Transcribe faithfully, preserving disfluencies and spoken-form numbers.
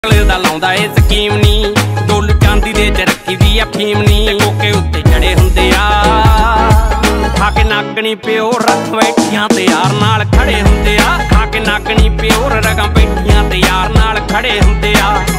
दा लाउंदा ए स्कीम नी डोल चांदी दे च रखी दी आ फीम नी कोके उत्ते चढ़े हुंदे आ खाके नागणी प्योर रख बैठियां ते यार नाल खड़े हुंदे आ खाके नागणी प्योर रगां बैठियां ते यार नाल खड़े हुंदे आ।